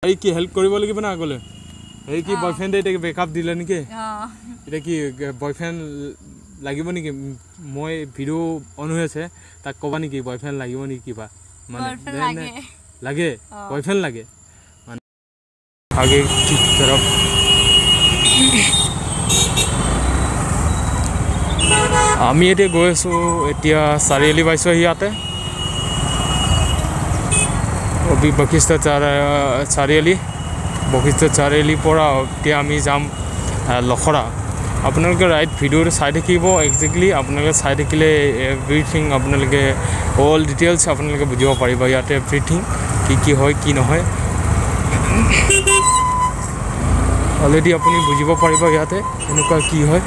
এই কি হেল্প কৰিব লাগিব না আগলে এই কি বয়ফ্ৰেণ্ড এটা ব্ৰেকআপ দিলে নেকি এটা কি বয়ফ্ৰেণ্ড লাগিব নেকি মই ভিডিও অন হৈ আছে তাক কবা নেকি বয়ফ্ৰেণ্ড লাগিব নেকি কিবা মানে লাগে বয়ফ্ৰেণ্ড লাগে মানে আগে কি तरफ আমি এতিয়া গৈ আছো এতিয়া চাৰিআলি পাইছো ইয়াতে বশিষ্ঠ চাৰিআলি পৰা এতিয়া আমি যাম লখৰা আপোনালোকে ৰাইট ভিডিঅ'টো চাই থাকিব একজেক্টলি আপোনালোকে চাই থাকিলে এভৰিথিং আপোনালোকে অল ডিটেইলছ আপোনালোকে বুজিব পাৰিব ইয়াতে এভৰিথিং কি হয় কি নহয় অলৰেডি আপুনি বুজিব পাৰিব ইয়াতে এনেকুৱা কি হয়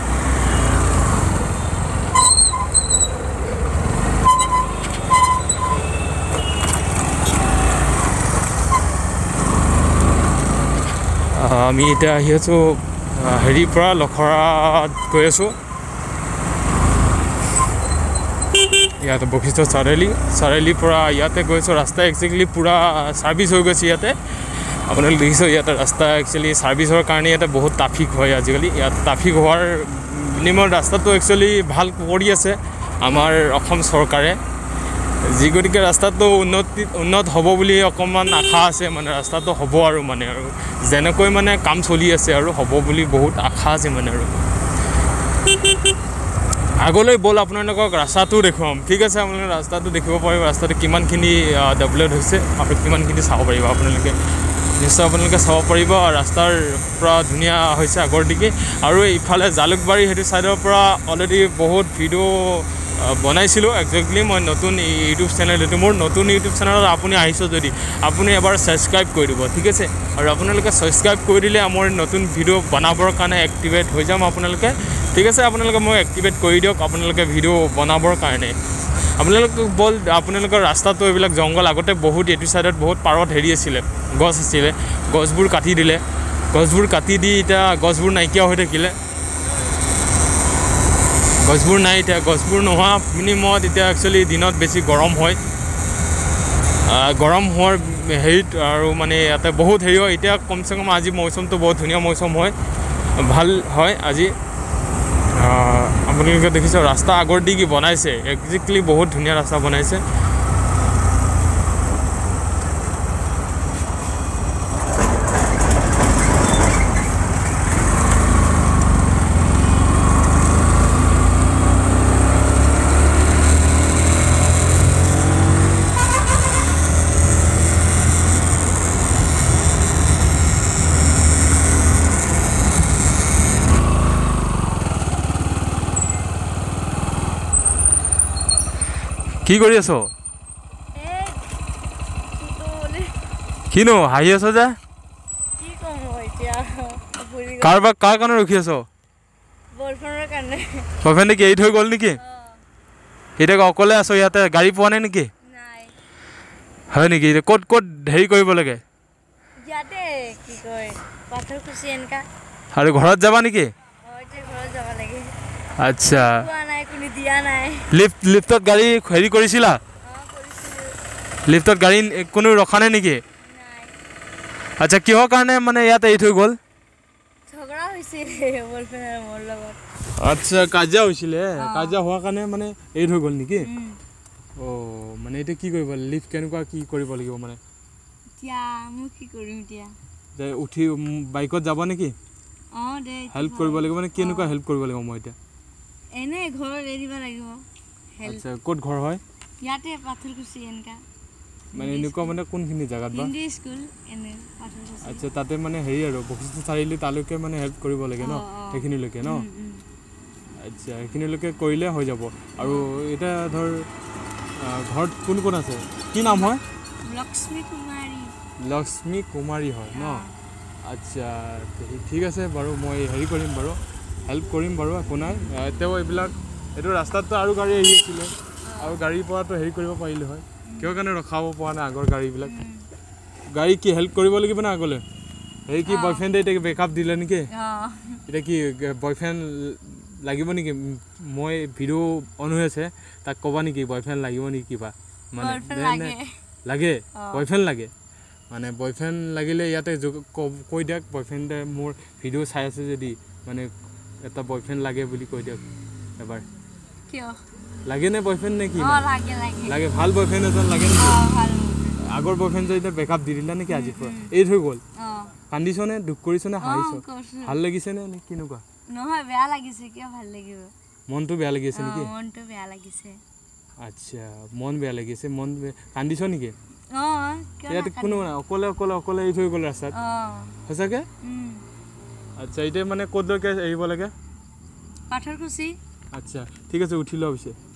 আমি এতিয়া আহি আছোঁ হেৰিৰ পৰা লখৰাত গৈ আছোঁ ইয়াতে বশিষ্ঠ চাৰিআলিৰ পৰা ইয়াতে গৈ আছোঁ ৰাস্তা একজেক্টলি পূৰা ছাৰ্ভিচ হৈ গৈছে ইয়াতে আপোনালোকে দেখিছোঁ ইয়াতে ৰাস্তা একচুৱেলি ছাৰ্ভিচৰ কাৰণে ইয়াতে বহুত ট্ৰাফিক হয় আজিকালি ইয়াত ট্ৰাফিক হোৱাৰ বিনিময়ত ৰাস্তাটো একচুৱেলি ভাল কৰি আছে আমাৰ অসম চৰকাৰে যি গতিকে ৰাস্তাটো উন্নত হ'ব বুলি অকণমান আশা আছে মানে ৰাস্তাটো হ'ব আৰু মানে আৰু যেনেকৈ মানে কাম চলি আছে আৰু হ'ব বুলি বহুত আশা আছে মানে আৰু আগলৈ বল আপোনালোকক ৰাস্তাটো দেখুৱাম ঠিক আছে আপোনালোকে ৰাস্তাটো দেখিব পাৰিব ৰাস্তাটো কিমানখিনি ডেভেলপ হৈছে আৰু কিমানখিনি চাব পাৰিব আপোনালোকে নিশ্চয় আপোনালোকে চাব পাৰিব ৰাস্তাৰ পৰা ধুনীয়া হৈছে আগৰ দিকে আৰু ইফালে জালুকবাৰী সেইটো ছাইডৰ পৰা অলৰেডি বহুত ভিডিঅ' বনাইছিলোঁ একজেক্টলি মই নতুন ইউটিউব চেনেল এইটো মোৰ নতুন ইউটিউব চেনেলত আপুনি আহিছোঁ যদি আপুনি এবাৰ ছাবস্ক্ৰাইব কৰি দিব ঠিক আছে আৰু আপোনালোকে ছাবস্ক্ৰাইব কৰি দিলে মোৰ নতুন ভিডিঅ' বনাবৰ কাৰণে এক্টিভেট হৈ যাম আপোনালোকে ঠিক আছে আপোনালোকে মই এক্টিভেট কৰি দিয়ক আপোনালোকে ভিডিঅ' বনাবৰ কাৰণে আপোনালোকৰ ৰাস্তাটো এইবিলাক জংঘল আগতে বহুত এইটো ছাইডত বহুত পাৰত হেৰি আছিলে গছ আছিলে গছবোৰ কাটি দিলে গছবোৰ কাটি দি এতিয়া গছবোৰ নাইকিয়া হৈ থাকিলে গছবোৰ নাই এতিয়া গছবোৰ নোহোৱা বিনিময়ত এতিয়া একচুৱেলি দিনত বেছি গৰম হয় গৰম হোৱাৰ হেৰিত আৰু মানে ইয়াতে বহুত হেৰি হয় এতিয়া কমচে কম আজি মৌচমটো বহুত ধুনীয়া মৌচম হয় ভাল হয় আজি আপোনালোকে দেখিছে ৰাস্তা আগৰ দি কি বনাইছে একজেক্টলি বহুত ধুনীয়া ৰাস্তা বনাইছে কি কৰি আছ কিনো হাঁহি আছ যে কাৰ কাৰণে ৰখি আছ বয়ফ্ৰেণ্ডে কি এৰি থৈ গ'ল নেকি এতিয়া অকলে আছ ইয়াতে গাড়ী পোৱা নাই নেকি হয় নেকি ক'ত হেৰি কৰিব লাগে আৰু ঘৰত যাবা নেকি আচ্ছা লিফ্টত গাড়ী হেৰি কৰিছিলা লিফ্টত গাড়ী কোনো ৰখা নাই নেকি আচ্ছা কিহৰ কাৰণে মানে ইয়াত এৰি থৈ গ'ল আচ্ছা কাজিয়া হৈছিলে কাজিয়া হোৱাৰ কাৰণে মানে এৰি থৈ গ'ল নেকি মানে এতিয়া কি কৰিব লিফ্ট কেনেকুৱা কি কৰিব লাগিব মানে উঠি বাইকত যাব নেকি হেল্প কৰিব লাগিব মানে কেনেকুৱা হেল্প কৰিব লাগিব মই এতিয়া এনে ঘৰত এৰিব লাগিব আচ্ছা ক'ত ঘৰ হয় ইয়াতে পাথৰকুছি এনেকা মানে এনেকুৱা মানে কোনখিনি জাগাত বা হিন্দী স্কুল এনে পাথৰকুছি আচ্ছা তাতে মানে হেৰি আৰু বশিষ্ঠ চাৰিআলি তালৈকে মানে হেল্প কৰিব লাগে ন সেইখিনিলৈকে ন আচ্ছা সেইখিনিলৈকে কৰিলে হৈ যাব আৰু এটা ধৰ ঘৰত কোন কোন আছে কি নাম হয় লক্ষ্মী কুমাৰী হয় ন আচ্ছা ঠিক আছে বাৰু মই হেৰি কৰিম বাৰু হেল্প কৰিম বাৰু একো নাই তেওঁ এইবিলাক এইটো ৰাস্তাততো আৰু গাড়ী আহি আছিলে আৰু গাড়ীৰ পৰাতো হেৰি কৰিব পাৰিলে হয় কিয় কাৰণে ৰখাব পৰা নাই আগৰ গাড়ীবিলাক গাড়ী কি হেল্প কৰিব লাগিব না আগলৈ হেৰি কি বয়ফ্ৰেণ্ডে এতিয়া ব্ৰেকআপ দিলে নেকি এতিয়া কি বয়ফ্ৰেণ্ড লাগিব নেকি মই ভিডিঅ' অন হৈ আছে তাক ক'বা নেকি বয়ফ্ৰেণ্ড লাগিব নেকি কিবা মানে লাগে বয়ফ্ৰেণ্ড লাগে মানে বয়ফ্ৰেণ্ড লাগিলে ইয়াতে কৈ দিয়ক বয়ফ্ৰেণ্ডে মোৰ ভিডিঅ' চাই আছে যদি মানে এটা বয়ফ্ৰেণ্ড লাগে বুলি কৈ দিয়ক এবাৰ কিয় লাগে নে বয়ফ্ৰেণ্ড নে কি লাগে ভাল বয়ফ্ৰেণ্ড এজন লাগে নেকি ভাল আগৰ বয়ফ্ৰেণ্ড যে বেকআপ দি দিলা নেকি আজিৰ পৰা এই থৈ গ'ল কান্দিছনে দুখ কৰিছনে হাঁহিছ ভাল লাগিছেনে নে কেনেকুৱা নহয় বেয়া লাগিছে কিয় ভাল লাগিব মনটো বেয়া লাগিছে নেকি মনটো বেয়া লাগিছে আচ্ছা মন বেয়া লাগিছে মন কান্দিছ নেকি কিয় ইয়াত কোনো নাই অকলে এই থৈ গ'ল ৰাস্তাত সঁচাকে আচ্ছা এতিয়া মানে ক'তলৈকে এৰিব লাগে পাথৰকুছি আচ্ছা ঠিক আছে উঠি লোৱা পিছে